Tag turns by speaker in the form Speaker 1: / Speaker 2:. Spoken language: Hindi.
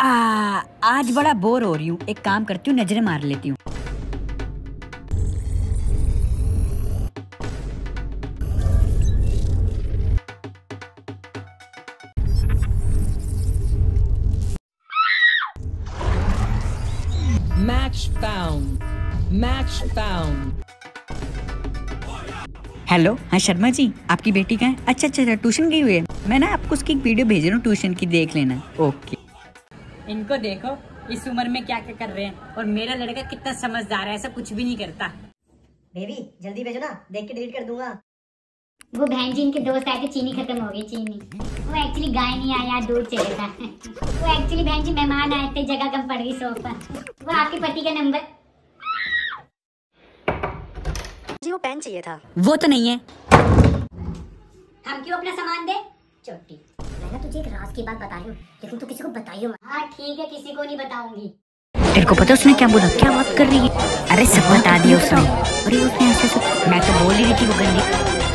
Speaker 1: आज बड़ा बोर हो रही हूँ, एक काम करती हूँ, नजरें मार लेती हूँ।
Speaker 2: Match found. Match found.
Speaker 1: Hello, हाँ शर्मा जी, आपकी बेटी कहाँ है? अच्छा, ट्यूशन गई हुई है। मैं ना आपको उसकी एक वीडियो भेज रहा हूँ ट्यूशन की, देख लेना। ओके। इनको देखो इस उम्र में क्या क्या कर रहे हैं, और मेरा लड़का कितना समझदार है, ऐसा कुछ भी नहीं करता।
Speaker 3: बेबी जल्दी भेजो ना, देख के डिलीट कर दूंगा।
Speaker 4: वो बहन जी इनके दोस्त आए थे, चीनी खत्म हो गई। चीनी वो एक्चुअली गाय नहीं आया, दूध चाहिए था। वो एक्चुअली बहन जी मेहमान आए थे, जगह कम पड़ गई सोफा। वो आपके पति का नंबर
Speaker 3: जी, वो पेन चाहिए था।
Speaker 1: वो तो नहीं है।
Speaker 4: हम क्यों अपना सामान दे चोटी।
Speaker 3: मैं तुझे एक राज की बात बता रही हूँ, लेकिन तू किसी को बताइयो मत।
Speaker 4: हाँ ठीक है, किसी को नहीं बताऊंगी।
Speaker 1: तेरे को पता उसने क्या बोला? क्या बात कर रही है? अरे सब बता दिया उसने। अरे उसने ऐसे मैं तो बोल ही रही थी वो गंदी।